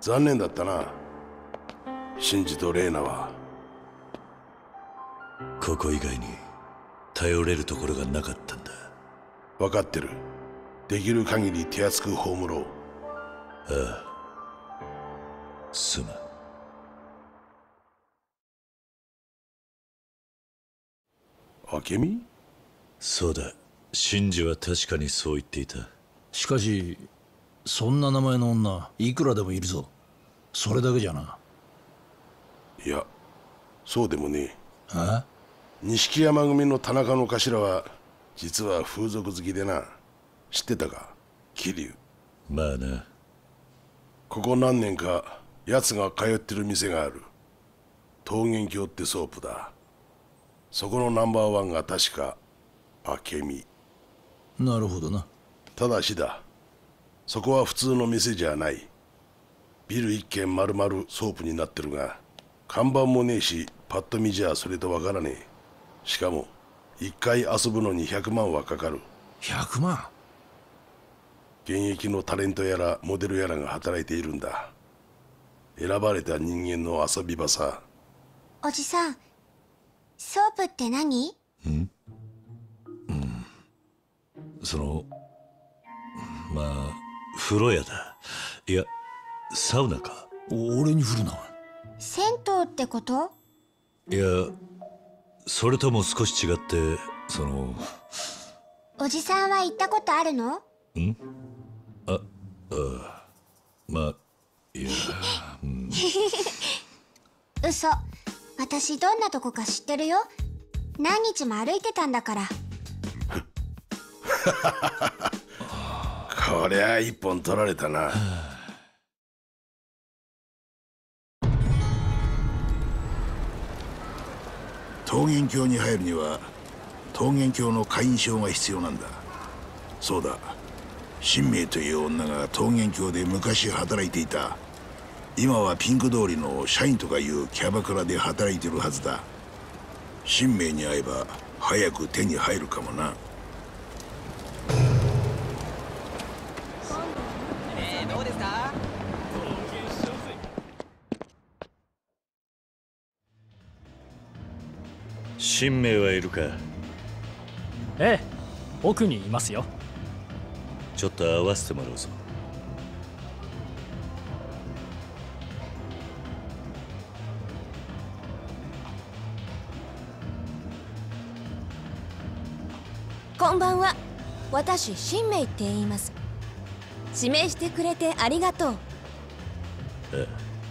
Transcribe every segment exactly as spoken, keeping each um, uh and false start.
残念だったな、シンジとレイナは。 ここ以外に頼れるところがなかったんだ。 分かってる。できる限り手厚く葬ろう。 ああ、すまん。 明美？ そうだ、シンジは確かにそう言っていた。 しかしそんな名前の女いくらでもいるぞ。それだけじゃな。 いや、そうでもねえ。 あ？ 錦山組の田中の頭は実は風俗好きでな。知ってたか、桐生。 まあな。 ここ何年か奴が通ってる店がある。桃源郷ってソープだ。そこのナンバーワンが確か明美。 なるほどな。 ただしだ、そこは普通の店じゃない。ビル一軒丸々ソープになってるが、看板もねえし、パッと見じゃそれとわからねえ。しかも一回遊ぶのにひゃくまんはかかる。 ひゃくまん？ 現役のタレントやらモデルやらが働いているんだ。選ばれた人間の遊び場さ。 おじさん、ソープって何？ ん？うん。その、まあ、風呂屋だ。いや、サウナか。 俺に振るな。 銭湯ってこと？ いや、それとも少し違って、その。 おじさんは行ったことあるの？ ん？あ、ああ、まあ、いや、うん。 嘘。私どんなとこか知ってるよ。何日も歩いてたんだから。 こりゃ一本取られたな。桃源郷に入るには桃源郷の会員証が必要なんだ。そうだ、新明という女が桃源郷で昔働いていた。今はピンク通りの社員とかいうキャバクラで働いてるはずだ。新明に会えば早く手に入るかもな。 えー、どうですか？ 新明はいるか？ ええ、奥にいますよ。 ちょっと会わせてもらうぞ。 こんばんは。私、新明って言います。指名してくれてありがとう。 ああ、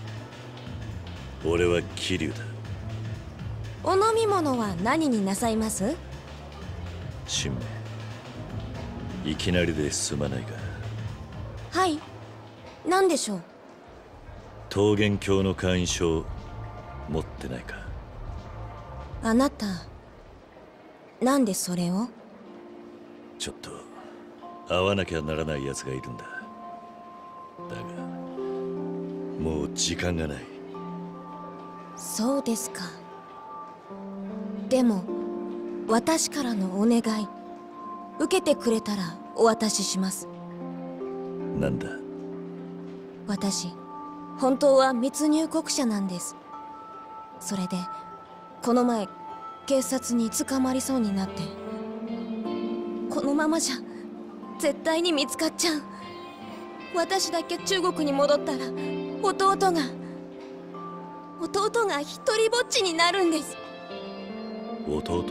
俺は桐生だ。 お飲み物は何になさいます？ 新明、いきなりですまないが。 はい、何でしょう？ 桃源郷の会員証持ってないか？ あなた、なんでそれを？ ちょっと会わなきゃならない奴がいるんだ。だがもう時間がない。 そうですか。でも私からのお願い受けてくれたらお渡しします。 なんだ？ 私本当は密入国者なんです。それでこの前警察に捕まりそうになって、このままじゃ絶対に見つかっちゃう。私だけ中国に戻ったら弟が弟が一人ぼっちになるんです。 弟？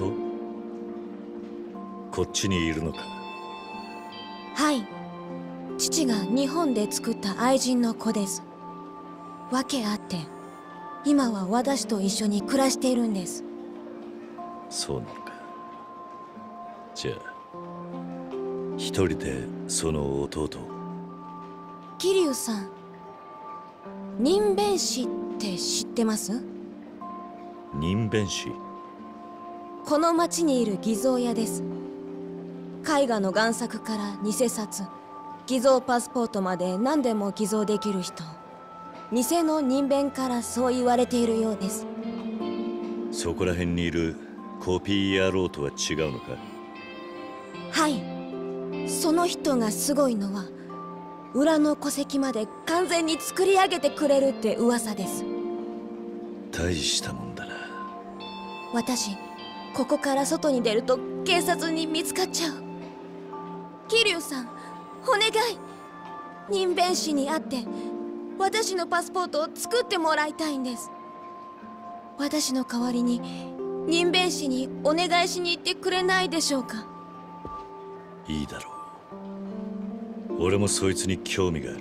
こっちにいるのか？ はい、父が日本で作った愛人の子です。訳あって今は私と一緒に暮らしているんです。 そうなのか。じゃあ一人でその弟を。 桐生さん、人弁師って知ってます？ 人弁師？ この町にいる偽造屋です。絵画の贋作から偽札、偽造パスポートまで何でも偽造できる人。偽の人弁からそう言われているようです。 そこら辺にいるコピー野郎とは違うのか？ はい、その人がすごいのは裏の戸籍まで完全に作り上げてくれるって噂です。 大したもんだな。 私ここから外に出ると警察に見つかっちゃう。桐生さん、お願い。任弁士に会って私のパスポートを作ってもらいたいんです。私の代わりに任弁士にお願いしに行ってくれないでしょうか。 いいだろう。俺もそいつに興味がある。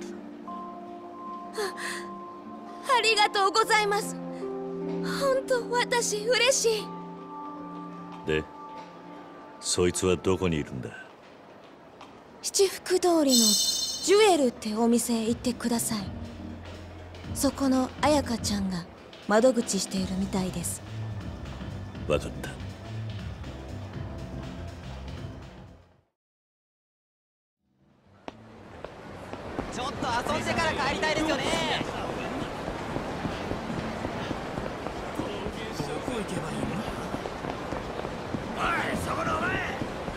ありがとうございます。本当私嬉しい。 で、そいつはどこにいるんだ？ 七福通りのジュエルってお店へ行ってください。そこの彩香ちゃんが窓口しているみたいです。 わかった。 ちょっと遊んでから帰りたいですよね。 どこ行けばいいの？ おい、そこのお前。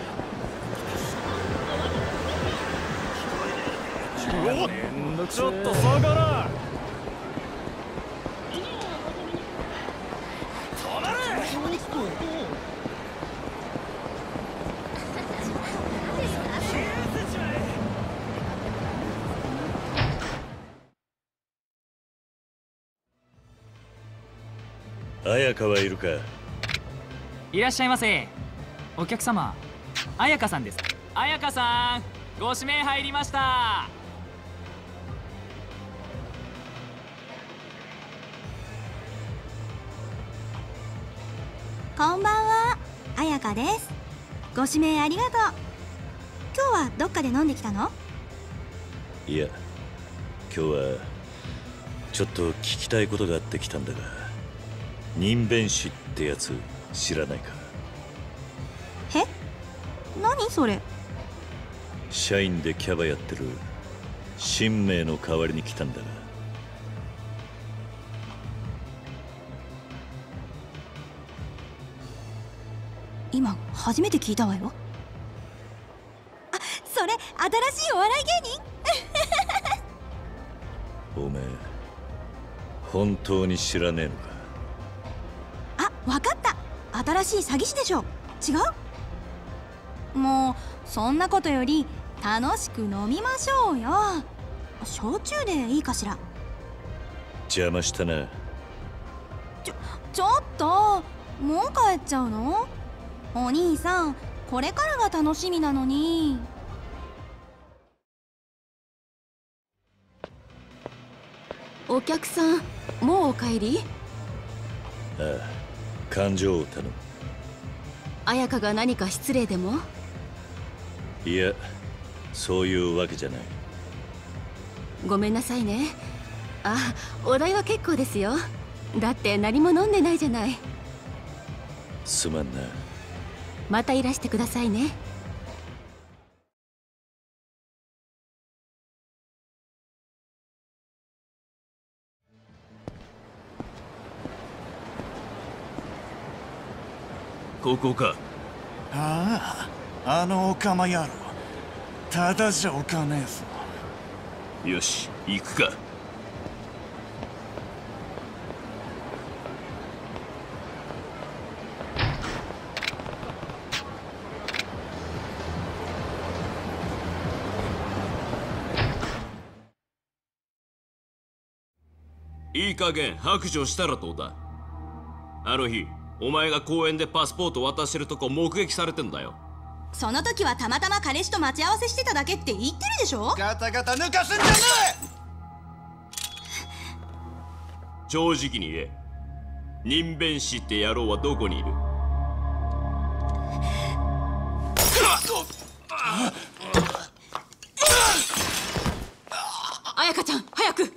ちょっと下がら。 彩香はいるか？ いらっしゃいませ。お客様、彩香さんです。彩香さん、ご指名入りました。 こんばんは、彩香です。ご指名ありがとう。今日はどっかで飲んできたの？ いや、今日はちょっと聞きたいことがあって来たんだが、任弁士ってやつ知らないか？ え？何それ？ 社員でキャバやってる新名の代わりに来たんだが。 今初めて聞いたわよ。あ、それ新しいお笑い芸人？ おめえ本当に知らねえのか？ あ、わかった。新しい詐欺師でしょ。違う？もうそんなことより楽しく飲みましょうよ。焼酎でいいかしら？ 邪魔したな。 ちょ、ちょっともう帰っちゃうの？お兄さん、これからが楽しみなのに。 お客さん、もうお帰り？ ああ、勘定を頼む。 彩香が何か失礼でも？ いや、そういうわけじゃない。 ごめんなさいね。あ、お代は結構ですよ。だって何も飲んでないじゃない。 すまんな。 またいらしてくださいね。 ここか？ ああ、あのオカマ野郎。ただじゃおかねえぞ。 よし、行くか。 いい加減白状したらどうだ。あの日お前が公園でパスポート渡してるとこ目撃されてんだよ。 その時はたまたま彼氏と待ち合わせしてただけって言ってるでしょ。 ガタガタ抜かすんじゃねえ。正直に言え、任弁士って野郎はどこにいる？ 彩香ちゃん、早く。はい。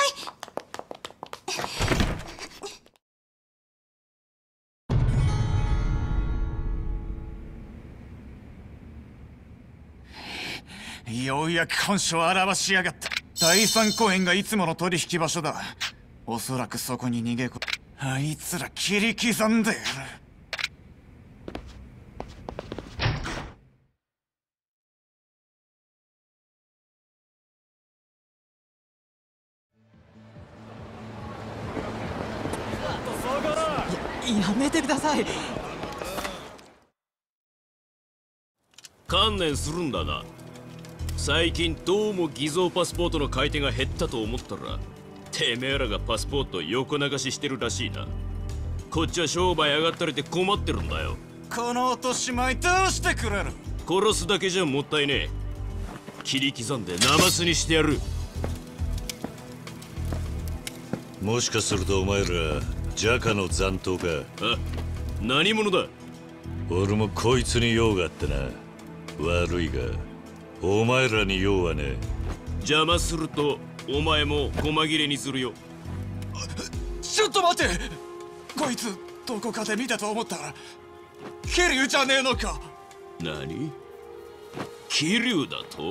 ようやく本性を表しやがった。第三公園がいつもの取引場所だ。おそらくそこに逃げ込む。あいつら切り刻んでやる。 やめてください。 観念するんだな。最近どうも偽造パスポートの買い手が減ったと思ったら、てめえらがパスポートを横流ししてるらしいな。こっちは商売上がったりで困ってるんだよ。 この落とし前どうしてくれる？ 殺すだけじゃもったいねえ。切り刻んでナマスにしてやる。 もしかするとお前らジャカの残党か。 あ、何者だ？ 俺もこいつに用があってな。悪いがお前らに用はねえ。 邪魔するとお前も細切れにするよ。 ちょっと待って、こいつどこかで見たと思ったら桐生じゃねえのか。 何？桐生だと？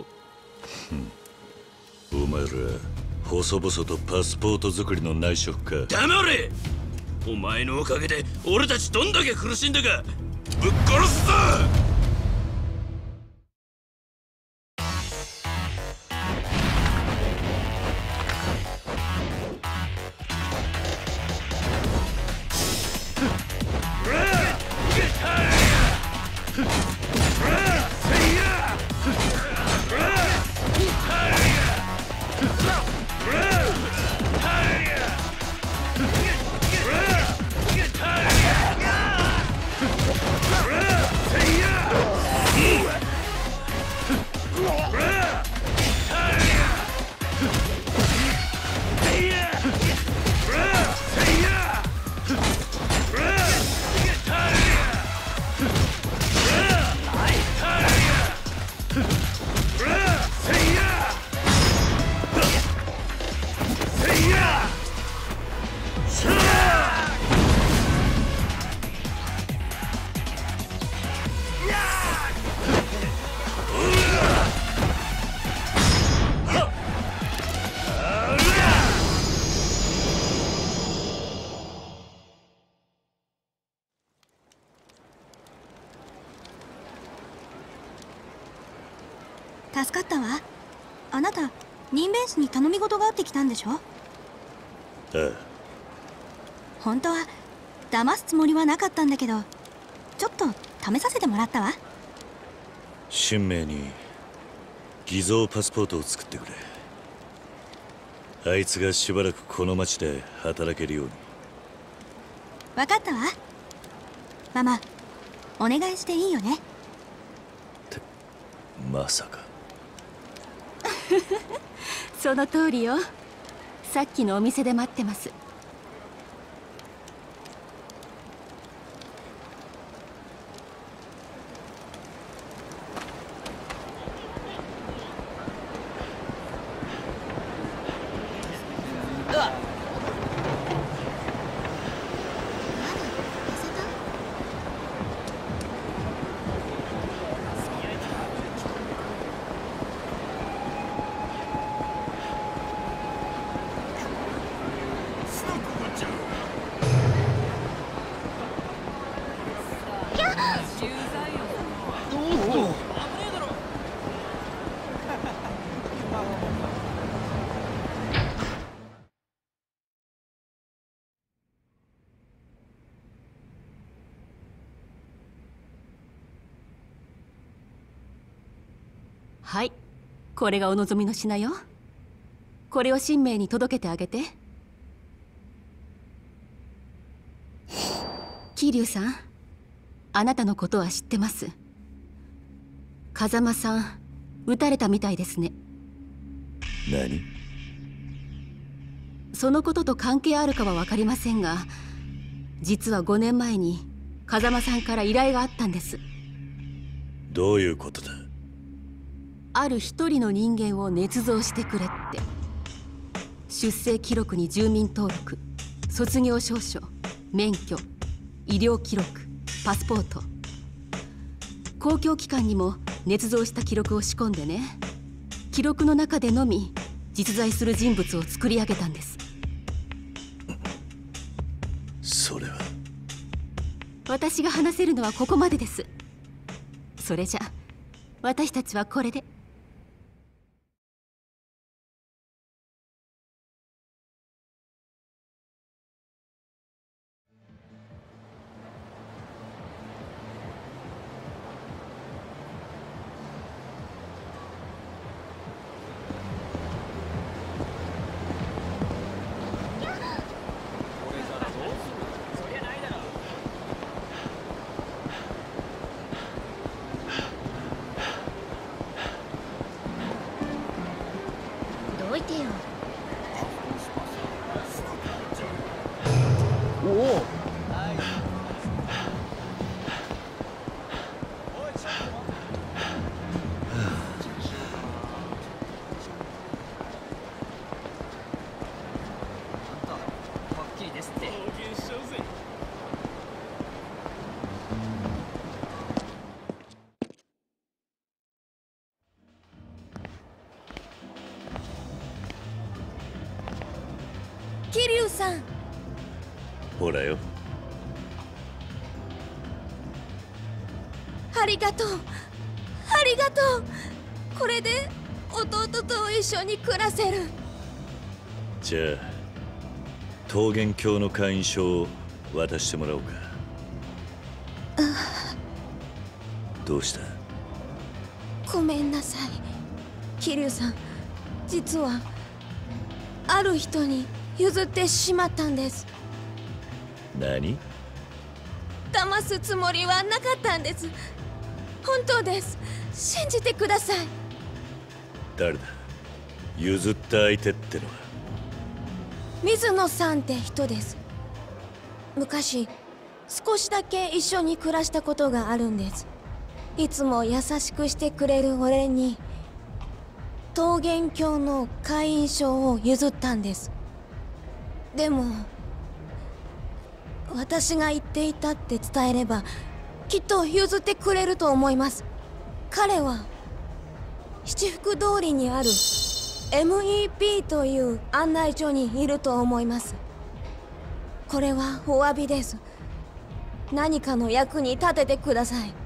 お前ら細々とパスポート作りの内職か。 黙れ！お前のおかげで俺たちどんだけ苦しんだかぶっ殺すぞ！ 助かったわ。あなた任弁士に頼み事があってきたんでしょ？ ああ。 本当は騙すつもりはなかったんだけど、ちょっと試させてもらったわ。 神明に偽造パスポートを作ってくれ。あいつがしばらくこの町で働けるように。 分かったわ。ママ、お願いしていいよね？ ってまさか。 その通りよ。さっきのお店で待ってます。はい、これがお望みの品よ。これを神明に届けてあげて。桐生さん、あなたのことは知ってます。風間さん、撃たれたみたいですね。 何？ そのことと関係あるかは分かりませんが、実はごねんまえに風間さんから依頼があったんです。 どういうことだ？ ある一人の人間を捏造してくれって。出生記録に住民登録、卒業証書、免許、医療記録、パスポート、公共機関にも捏造した記録を仕込んでね、記録の中でのみ実在する人物を作り上げたんです。 それは私が話せるのはここまでです。それじゃ私たちはこれで。 いてよ。 おお。 桐生さん、 ほらよ。 ありがとう、ありがとう。これで弟と一緒に暮らせる。 じゃあ桃源郷の会員証を渡してもらおうか。どうした？ ごめんなさい、桐生さん。実はある人に譲ってしまったんです。 何？ 騙すつもりはなかったんです。本当です。信じてください。 誰だ？譲った相手ってのは。 水野さんって人です。昔少しだけ一緒に暮らしたことがあるんです。いつも優しくしてくれる俺に桃源郷の会員証を譲ったんです。でも私が言っていたって伝えればきっと譲ってくれると思います。彼は七福通りにある エムイーピー という案内所にいると思います。これはお詫びです。何かの役に立ててください。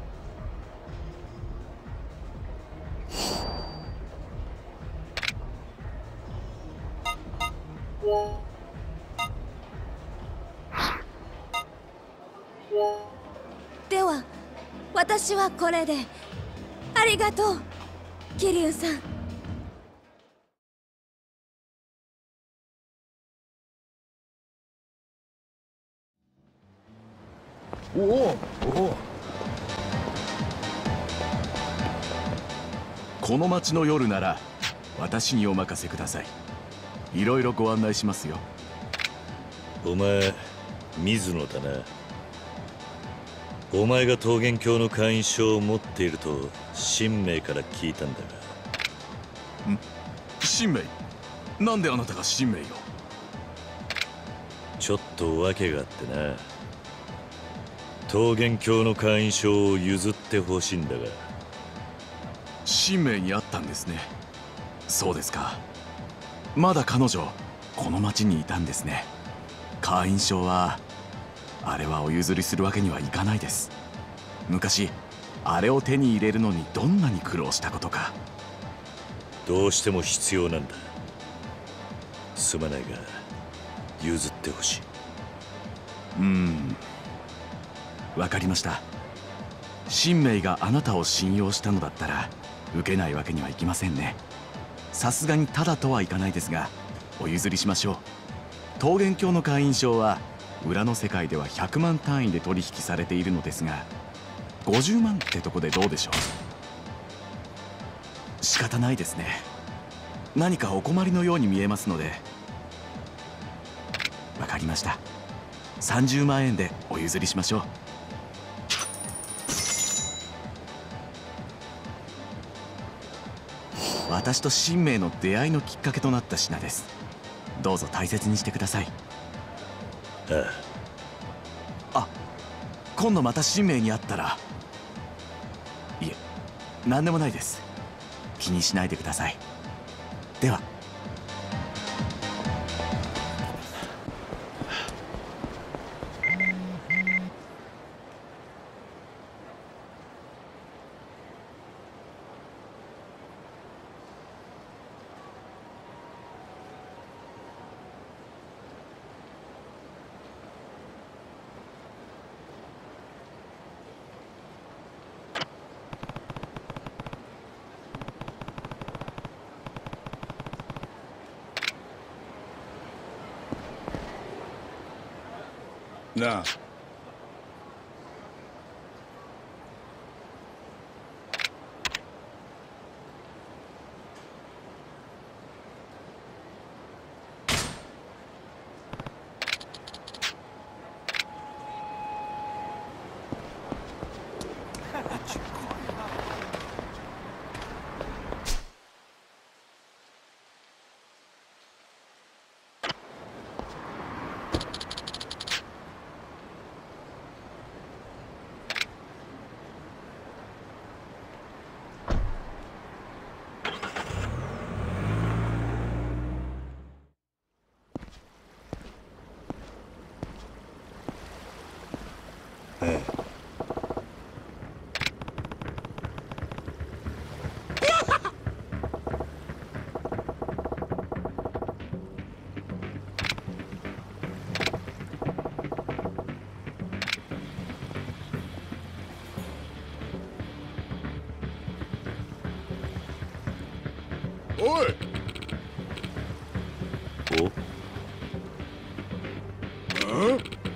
では私はこれで。ありがとう、桐生さん。 おお、おお。 この町の夜なら私にお任せください。いろいろご案内しますよ。 お前水野だな。お前が桃源郷の会員証を持っていると神明から聞いたんだが。 ん？神明？なんであなたが神明よ？ ちょっと訳があってな。桃源郷の会員証を譲ってほしいんだが。 神明にあったんですね。そうですか。まだ彼女この町にいたんですね。会員証はあれはお譲りするわけにはいかないです。昔あれを手に入れるのにどんなに苦労したことか。 どうしても必要なんだ。すまないが譲ってほしい。 うーん、わかりました。神明があなたを信用したのだったら受けないわけにはいきませんね。さすがにただとはいかないですがお譲りしましょう。桃源郷の会員証は裏の世界ではひゃくまん単位で取引されているのですが、ごじゅうまんってとこでどうでしょう。仕方ないですね。何かお困りのように見えますので。わかりました。さんじゅうまんえんでお譲りしましょう。私と神明の出会いのきっかけとなった品です。どうぞ大切にしてください。 ああ。あ、今度また神明に会ったら。いえ、何でもないです。気にしないでください。では。 なあ、 ええ。 おい。 お？ あ？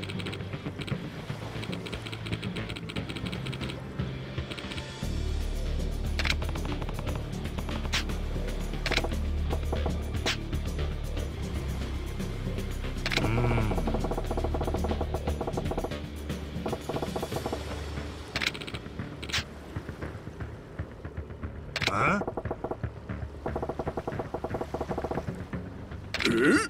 あ？え？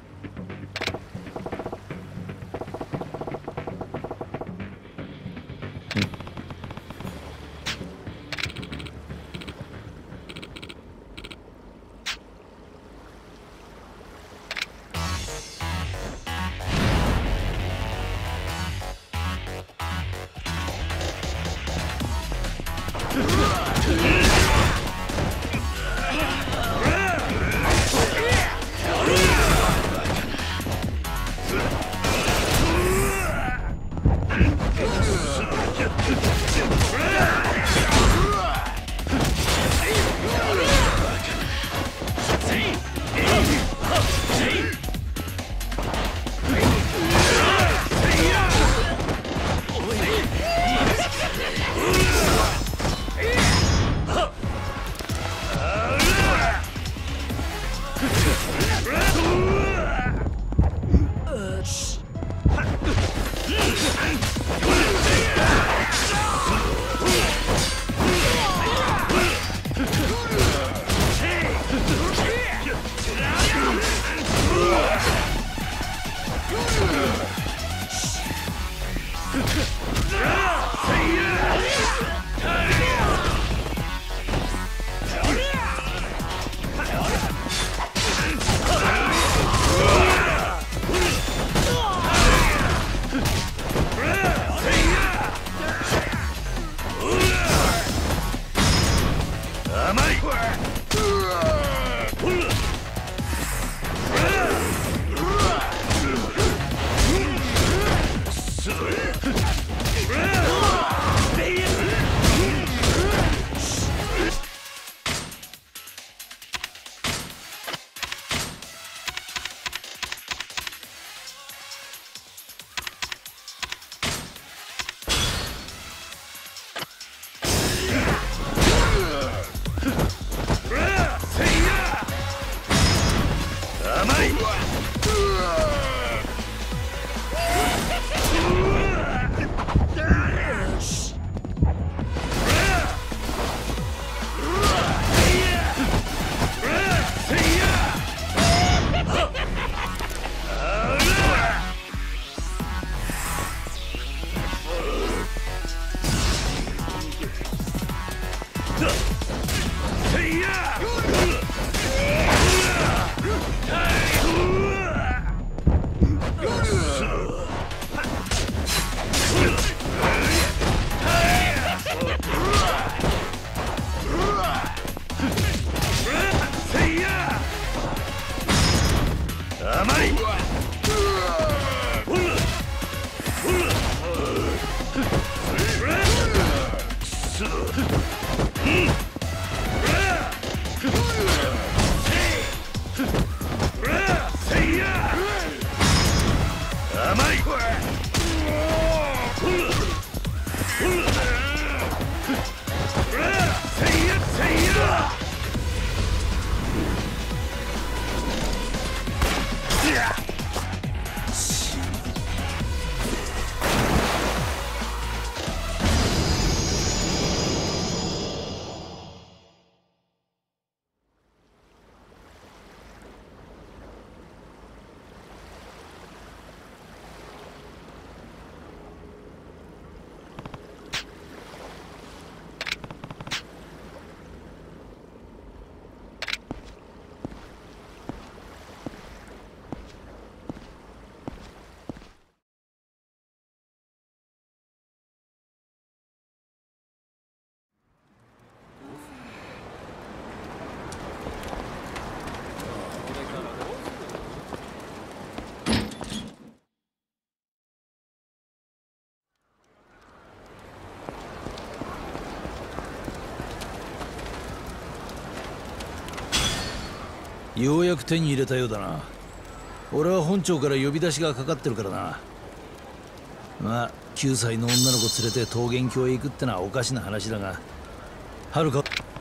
ようやく手に入れたようだな。俺は本庁から呼び出しがかかってるからな。まあきゅうさいの女の子連れて桃源郷へ行くってのはおかしな話だが、はるか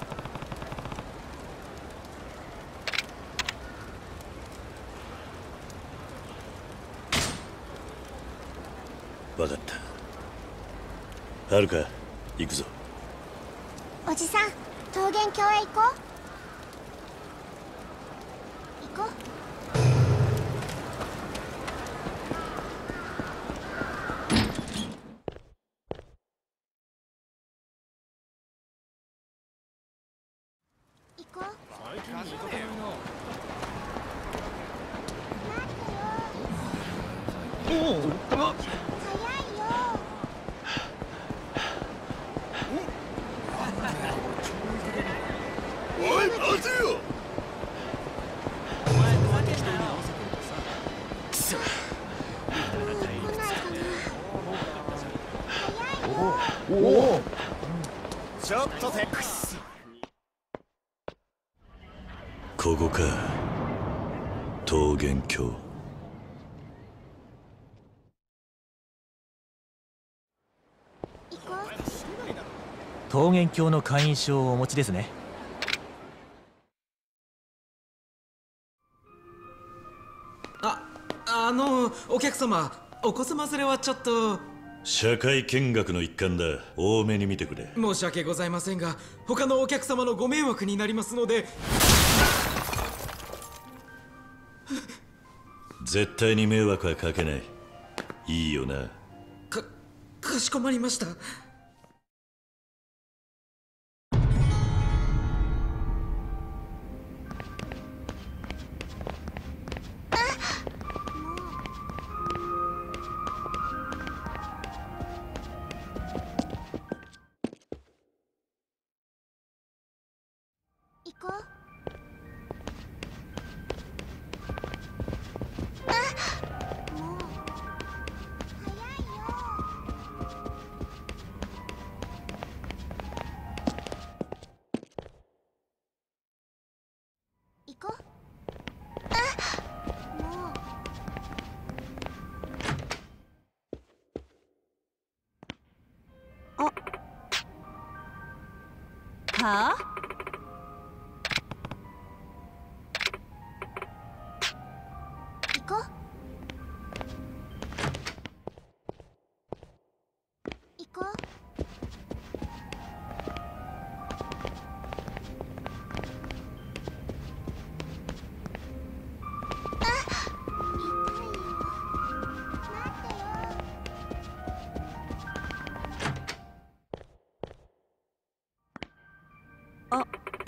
分かった。はるか行くぞ。 おじさん、桃源郷へ行こう。行こう。行こう。 おお、 おい、待てよ。 おお、ちょっとてここか、桃源郷。 桃源郷の会員証をお持ちですね。 あ、あのお客様、お子様連れはちょっと。 社会見学の一環だ。多めに見てくれ。 申し訳ございませんが、他のお客様のご迷惑になりますので。 絶対に迷惑はかけない。いいよな。 か、かしこまりました。 行こう。行こう。あ、もう。 あ。はあ？ 行こう。行こう。 あ。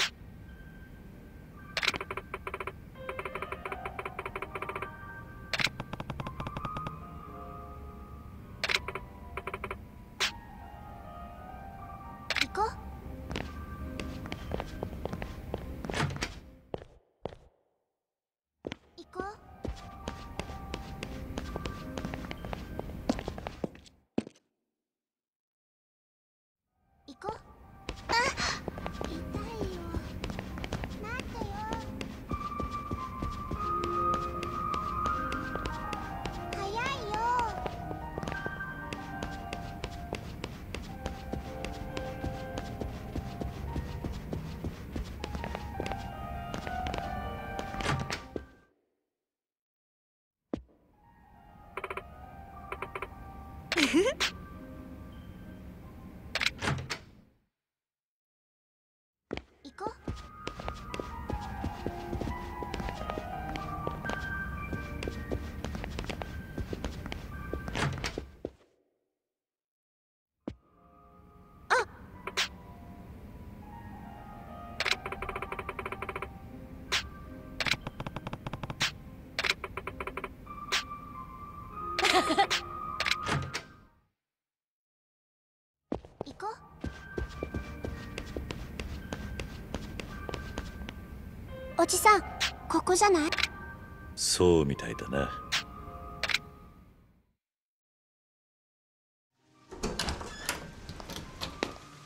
行こう。行こう。行こう。あ、痛いよ。待ってよ。早いよ。行こう。あ。行こう。おじさん、ここじゃない？ そうみたいだな。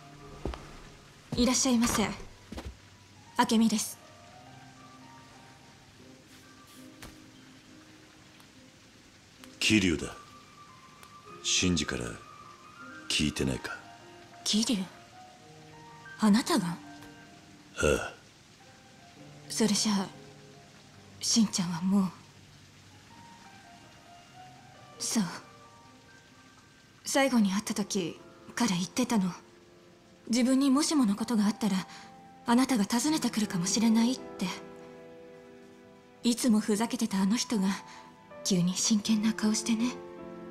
いらっしゃいませ。明美です。 桐生だ。シンジから聞いてないか？ 桐生、あなたが？ ああ。 それじゃあしんちゃんはもう。そう、最後に会った時から言ってたの。自分にもしものことがあったらあなたが訪ねてくるかもしれないって。いつもふざけてたあの人が急に真剣な顔してね。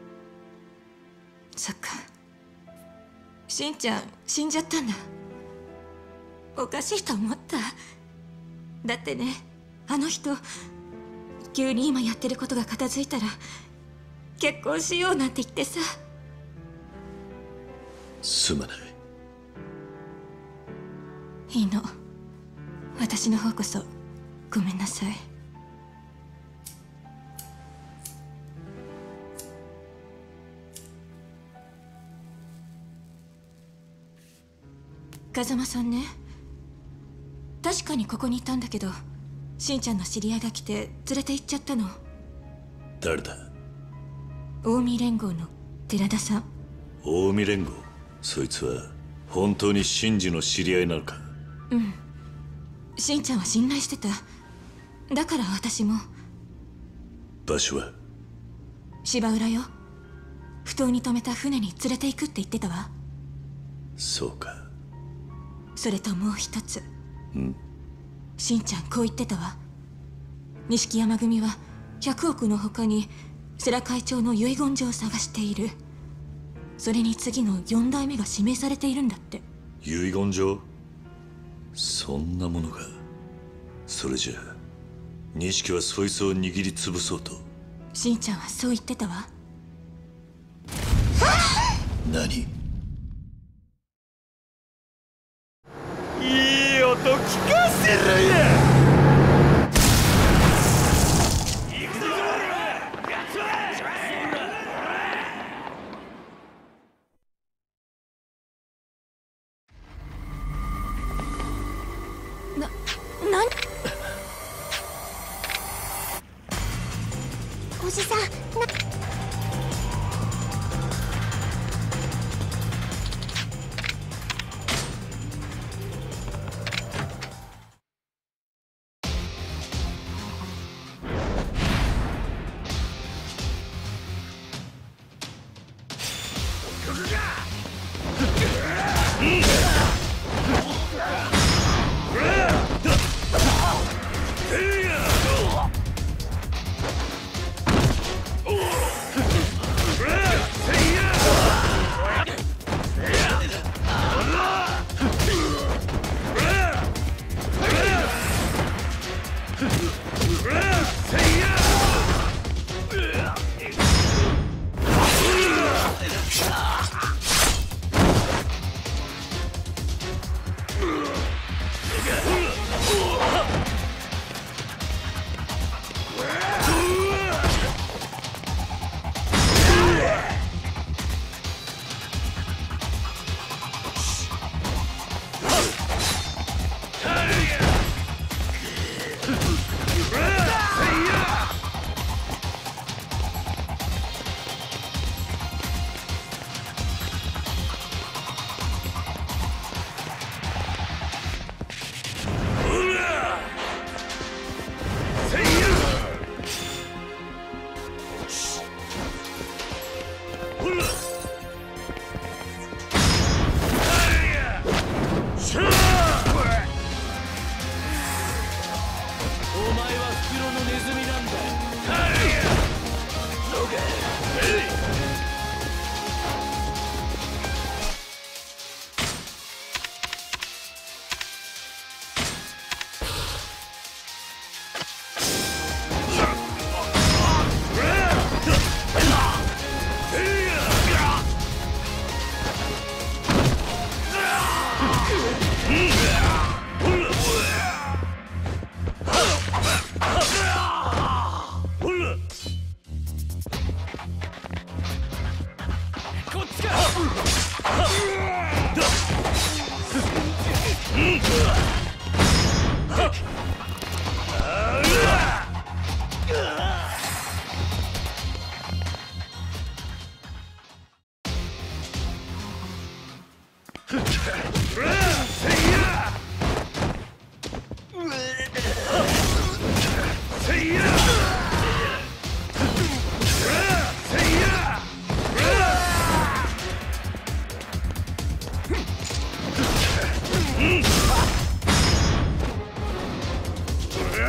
そっか、しんちゃん死んじゃったんだ。おかしいと思った。だってね、あの人急に今やってることが片付いたら結婚しようなんて言ってさ。 すまない。 いいの、私の方こそごめんなさい。風間さんね、確かにここにいたんだけど、しんちゃんの知り合いが来て連れて行っちゃったの。 誰だ？ 近江連合の寺田さん。 近江連合？そいつは本当にシンジの知り合いなのか？ うん、しんちゃんは信頼してた。だから私も。 場所は？ 芝浦よ。埠頭に止めた船に連れて行くって言ってたわ。 そうか。 それともう一つ。 ん？ しんちゃんこう言ってたわ。錦山組はひゃくおくの他に世良会長の遺言状を探している。それに次のよん代目が指名されているんだって。 遺言状？そんなものが。それじゃあ錦はそいつを握りつぶそうと？ しんちゃんはそう言ってたわ。 何？ いい音聞かせるや。 な、なに？ おじさん、な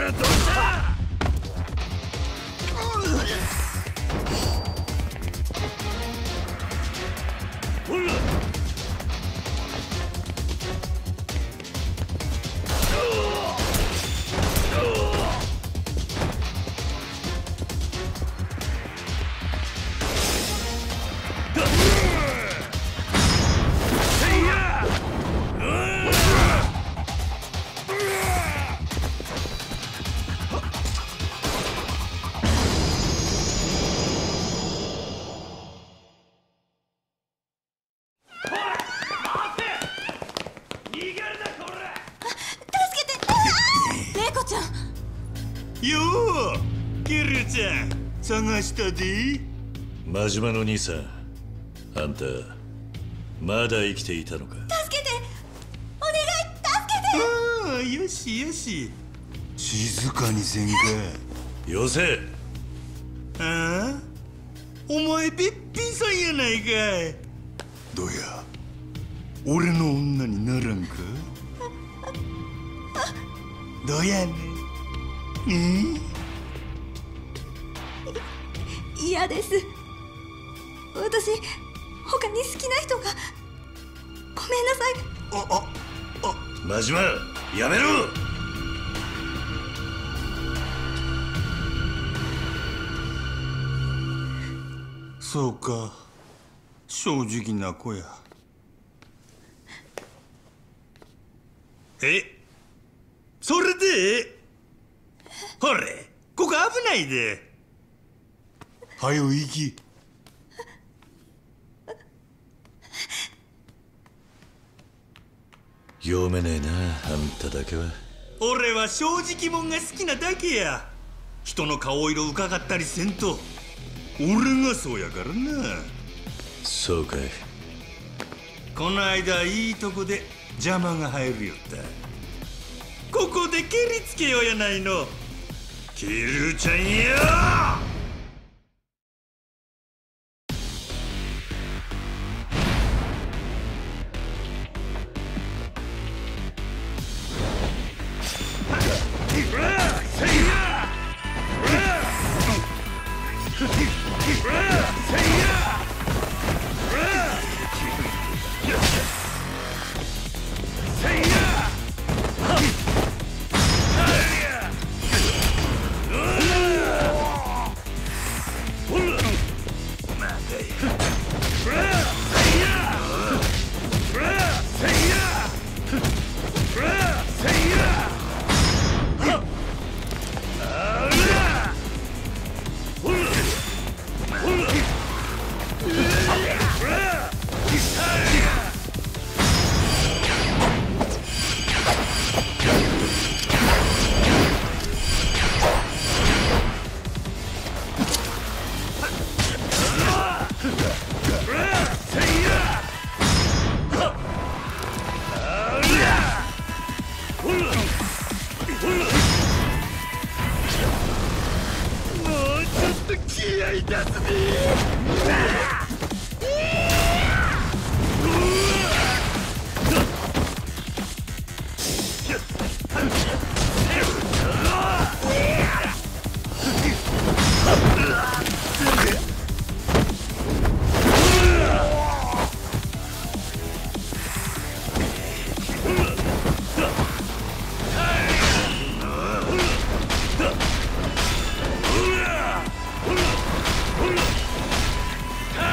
どうしたほらようキルちゃん探したで。真島の兄さん、あんたまだ生きていたのか。 助けてお願い、助けて。 ああ、よしよし、静かにせんか。よせ。ああ、お前べっぴんさんやないかい。どうや、俺の女にならんか。どうやねん。えー、 嫌です。私他に好きな人が。ごめんなさい。 あああ、真島やめろ。そうか、正直な子や。え、それでほれ、ここ危ないで。はよ行き。読めねえな、あんただけは。俺は正直者が好きなだけや。人の顔色伺ったりせんと。俺がそうやからな。そうかい。この間いいとこで邪魔が入るよった。ここで蹴りつけようやないの。キルちゃんよ。 ほら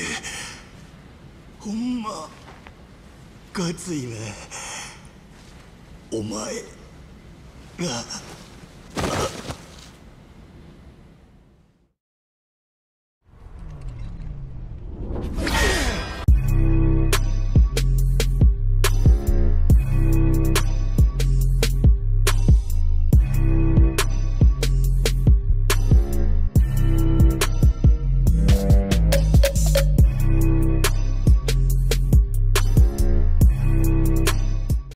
ほんまがついね。お前が